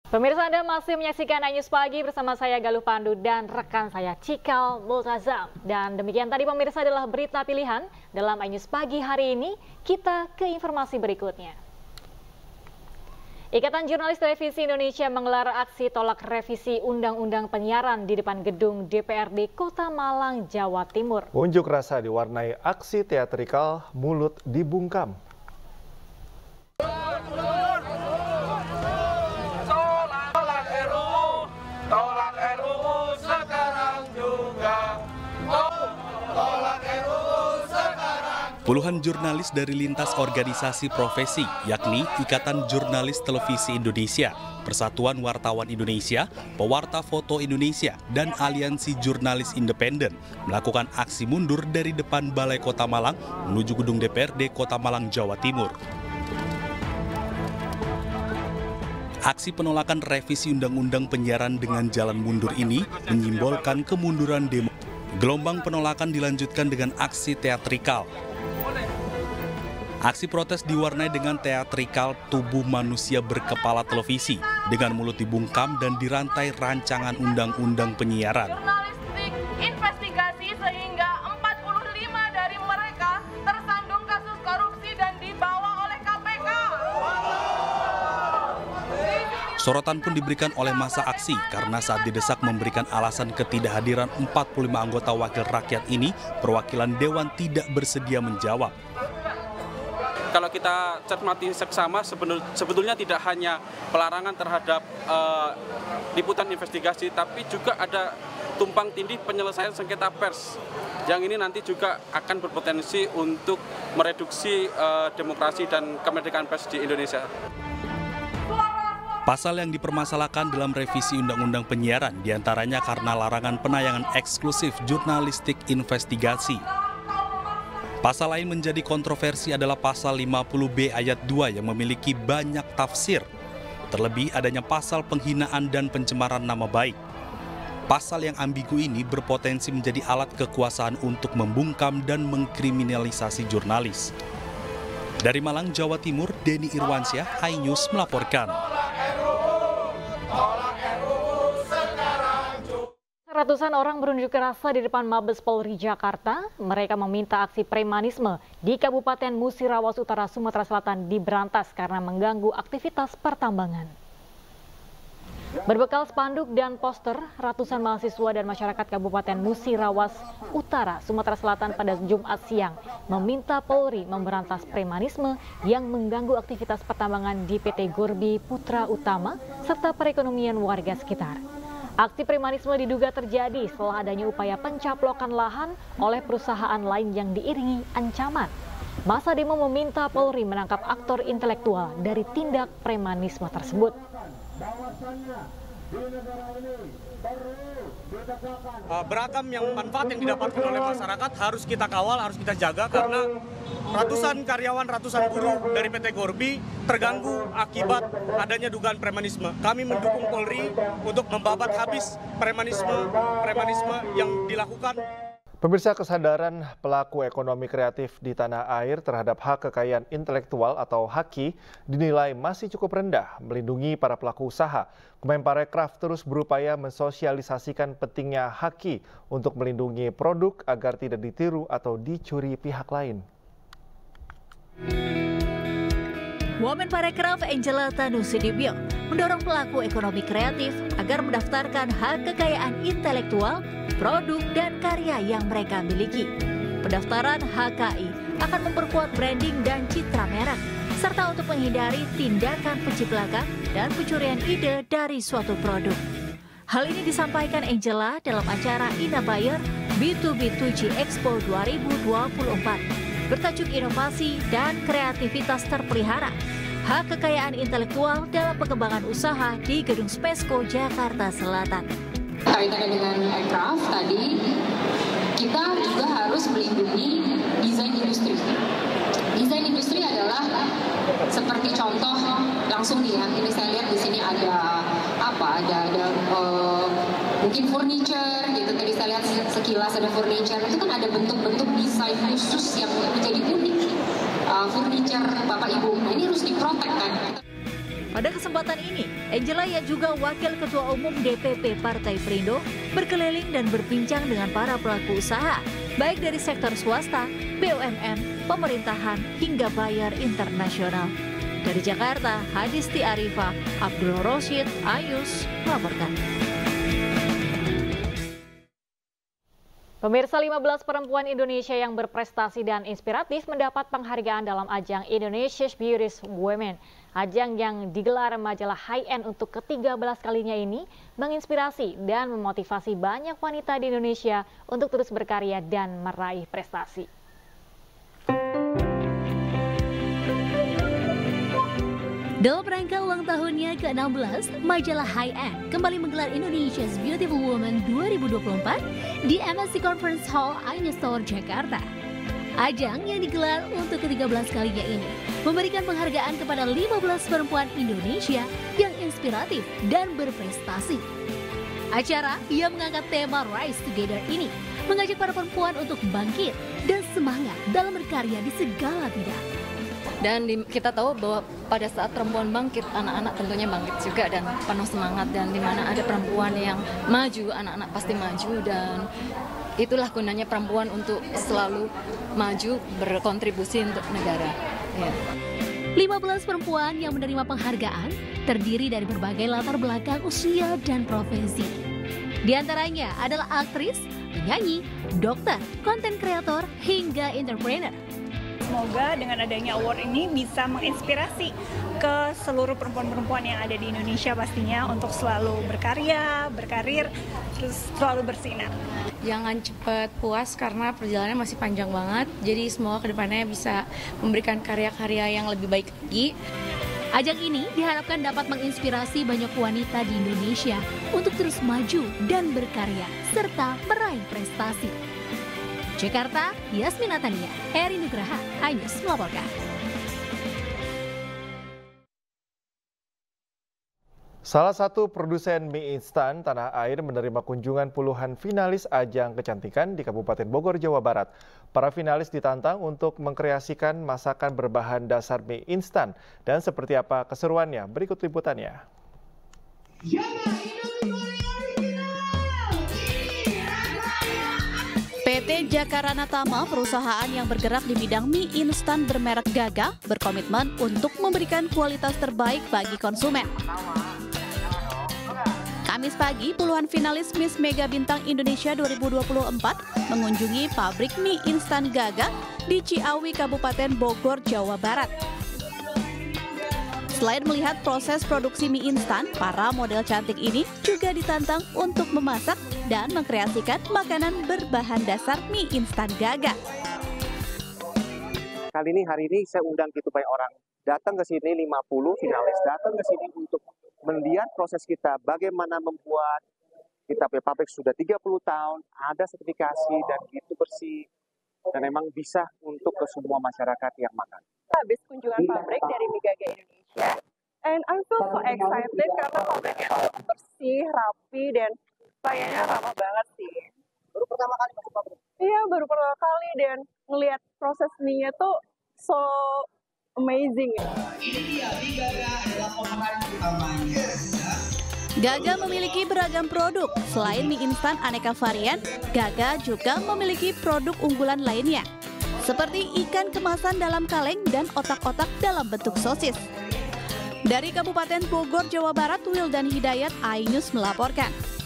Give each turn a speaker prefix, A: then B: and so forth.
A: Pemirsa, Anda masih menyaksikan iNews Pagi bersama saya Galuh Pandu dan rekan saya Cikal Multazam. Dan demikian tadi pemirsa adalah berita pilihan dalam iNews Pagi hari ini. Kita ke informasi berikutnya. Ikatan Jurnalis Televisi Indonesia menggelar aksi tolak revisi Undang-Undang Penyiaran di depan gedung DPRD Kota Malang, Jawa Timur.
B: Unjuk rasa diwarnai aksi teatrikal mulut dibungkam.
C: Puluhan jurnalis dari lintas organisasi profesi, yakni Ikatan Jurnalis Televisi Indonesia, Persatuan Wartawan Indonesia, Pewarta Foto Indonesia, dan Aliansi Jurnalis Independen melakukan aksi mundur dari depan Balai Kota Malang menuju gedung DPRD Kota Malang, Jawa Timur. Aksi penolakan revisi Undang-Undang Penyiaran dengan jalan mundur ini menyimbolkan kemunduran demo. Gelombang penolakan dilanjutkan dengan aksi teatrikal. Aksi protes diwarnai dengan teatrikal tubuh manusia berkepala televisi dengan mulut dibungkam dan dirantai rancangan undang-undang penyiaran.
D: Jurnalistik investigasi sehingga 45 dari mereka tersandung kasus korupsi dan dibawa oleh KPK.
C: Sorotan pun diberikan oleh massa aksi karena saat didesak memberikan alasan ketidakhadiran 45 anggota wakil rakyat ini, perwakilan Dewan tidak bersedia menjawab.
E: Kalau kita cermati seksama, sebetulnya tidak hanya pelarangan terhadap liputan investigasi, tapi juga ada tumpang tindih penyelesaian sengketa pers. Yang ini nanti juga akan berpotensi untuk mereduksi demokrasi dan kemerdekaan pers di Indonesia.
C: Pasal yang dipermasalahkan dalam revisi Undang-Undang Penyiaran diantaranya karena larangan penayangan eksklusif jurnalistik investigasi. Pasal lain menjadi kontroversi adalah pasal 50B ayat 2 yang memiliki banyak tafsir. Terlebih adanya pasal penghinaan dan pencemaran nama baik. Pasal yang ambigu ini berpotensi menjadi alat kekuasaan untuk membungkam dan mengkriminalisasi jurnalis. Dari Malang, Jawa Timur, Denny Irwansyah, iNews melaporkan.
A: Ratusan orang berunjuk rasa di depan Mabes Polri Jakarta. Mereka meminta aksi premanisme di Kabupaten Musirawas Utara, Sumatera Selatan diberantas karena mengganggu aktivitas pertambangan. Berbekal spanduk dan poster, ratusan mahasiswa dan masyarakat Kabupaten Musirawas Utara, Sumatera Selatan pada Jumat siang meminta Polri memberantas premanisme yang mengganggu aktivitas pertambangan di PT Gorbi Putra Utama serta perekonomian warga sekitar. Aksi premanisme diduga terjadi setelah adanya upaya pencaplokan lahan oleh perusahaan lain yang diiringi ancaman. Massa demo meminta Polri menangkap aktor intelektual dari tindak premanisme tersebut.
F: Beragam yang manfaat yang didapatkan oleh masyarakat harus kita kawal, harus kita jaga karena ratusan karyawan, ratusan buruh dari PT Gorbi terganggu akibat adanya dugaan premanisme. Kami mendukung Polri untuk membabat habis premanisme yang dilakukan.
B: Pemirsa, kesadaran pelaku ekonomi kreatif di tanah air terhadap hak kekayaan intelektual atau HAKI dinilai masih cukup rendah melindungi para pelaku usaha. Kemenparekraf terus berupaya mensosialisasikan pentingnya HAKI untuk melindungi produk agar tidak ditiru atau dicuri pihak lain.
G: Womenparekraf Angela Tanusudibyo mendorong pelaku ekonomi kreatif agar mendaftarkan hak kekayaan intelektual, produk, dan karya yang mereka miliki. Pendaftaran HKI akan memperkuat branding dan citra merek, serta untuk menghindari tindakan penciplakan dan pencurian ide dari suatu produk. Hal ini disampaikan Angela dalam acara Inabuyer B2B2G Expo 2024 bertajuk Inovasi dan Kreativitas Terpelihara, Hak Kekayaan Intelektual dalam Pengembangan Usaha di Gedung Spesco, Jakarta Selatan.
H: Kaitannya dengan aircraft tadi, kita juga harus melindungi desain industri. Desain industri adalah seperti contoh langsung nih ya, ini saya lihat di sini ada apa? Ada mungkin furniture gitu. Tadi saya lihat sekilas ada furniture. Itu kan ada bentuk-bentuk desain khusus yang menjadi unik. Furniture Bapak Ibu. Nah, ini harus diprotek kan.
G: Pada kesempatan ini, Angela yang juga Wakil Ketua Umum DPP Partai Perindo berkeliling dan berbincang dengan para pelaku usaha, baik dari sektor swasta, BUMN, pemerintahan, hingga buyer internasional. Dari Jakarta, Hadisti Arifah, Abdul Rosyid, Ayus, melaporkan.
A: Pemirsa, 15 perempuan Indonesia yang berprestasi dan inspiratif mendapat penghargaan dalam ajang Indonesia's Beauty Women. Ajang yang digelar majalah High End untuk ke-13 kalinya ini menginspirasi dan memotivasi banyak wanita di Indonesia untuk terus berkarya dan meraih prestasi.
G: Dalam rangka ulang tahunnya ke-16, majalah High End kembali menggelar Indonesia's Beautiful Woman 2024 di MSC Conference Hall Ainus Tower, Jakarta. Ajang yang digelar untuk ke-13 kalinya ini memberikan penghargaan kepada 15 perempuan Indonesia yang inspiratif dan berprestasi. Acara yang mengangkat tema Rise Together ini mengajak para perempuan untuk bangkit dan semangat dalam berkarya di segala bidang.
I: Dan kita tahu bahwa pada saat perempuan bangkit, anak-anak tentunya bangkit juga dan penuh semangat. Dan di mana ada perempuan yang maju, anak-anak pasti maju. Dan itulah gunanya perempuan untuk selalu maju, berkontribusi untuk negara. Ya.
G: 15 perempuan yang menerima penghargaan terdiri dari berbagai latar belakang usia dan profesi. Di antaranya adalah aktris, penyanyi, dokter, konten kreator, hingga entrepreneur.
J: Semoga dengan adanya award ini bisa menginspirasi ke seluruh perempuan-perempuan yang ada di Indonesia pastinya untuk selalu berkarya, berkarir, terus selalu bersinar.
I: Jangan cepat puas karena perjalanannya masih panjang banget. Jadi semoga kedepannya bisa memberikan karya-karya yang lebih baik lagi.
G: Ajang ini diharapkan dapat menginspirasi banyak wanita di Indonesia untuk terus maju dan berkarya serta meraih prestasi. Jakarta, Yasmin Natania, Heri Nugraha, Ainus melaporkan.
B: Salah satu produsen mie instan tanah air menerima kunjungan puluhan finalis ajang kecantikan di Kabupaten Bogor, Jawa Barat. Para finalis ditantang untuk mengkreasikan masakan berbahan dasar mie instan. Dan seperti apa keseruannya? Berikut liputannya.
K: PT Jakarana Tama, perusahaan yang bergerak di bidang mie instan bermerek Gaga, berkomitmen untuk memberikan kualitas terbaik bagi konsumen. Kamis pagi, puluhan finalis Miss Mega Bintang Indonesia 2024 mengunjungi pabrik mie instan Gaga di Ciawi, Kabupaten Bogor, Jawa Barat. Selain melihat proses produksi mie instan, para model cantik ini juga ditantang untuk memasak dan mengkreasikan makanan berbahan dasar mie instan Gaga.
L: Hari ini saya undang gitu banyak orang datang ke sini, 50 finalis datang ke sini untuk melihat proses kita, bagaimana membuat kita pabrik sudah 30 tahun, ada sertifikasi dan gitu bersih, dan memang bisa untuk ke semua masyarakat yang makan.
M: Habis kunjungan pabrik dari Mie Gaga Indonesia, and I feel so excited karena pabriknya bersih, rapi, dan pelayannya ramah banget sih.
L: Baru pertama kali masuk pabrik?
M: Iya, baru pertama kali, dan ngelihat proses mie-nya tuh so amazing.
N: Ini dia, Mie Gaga adalah pemeran utamanya.
K: Gaga memiliki beragam produk. Selain mie instan aneka varian, Gaga juga memiliki produk unggulan lainnya, seperti ikan kemasan dalam kaleng dan otak-otak dalam bentuk sosis. Dari Kabupaten Bogor, Jawa Barat, Wildan Hidayat, Ainus melaporkan.